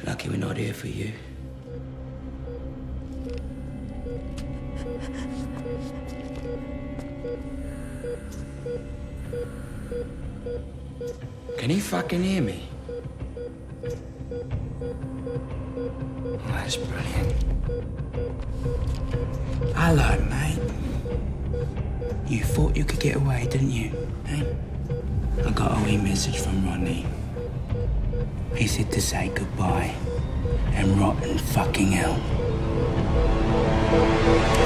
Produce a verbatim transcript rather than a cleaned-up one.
Lucky we're not here for you. Can you fucking hear me? Oh, that's brilliant. Hello, mate. You thought you could get away, didn't you? Eh? I got a wee message from Ronnie. He said to say goodbye and rotten fucking hell.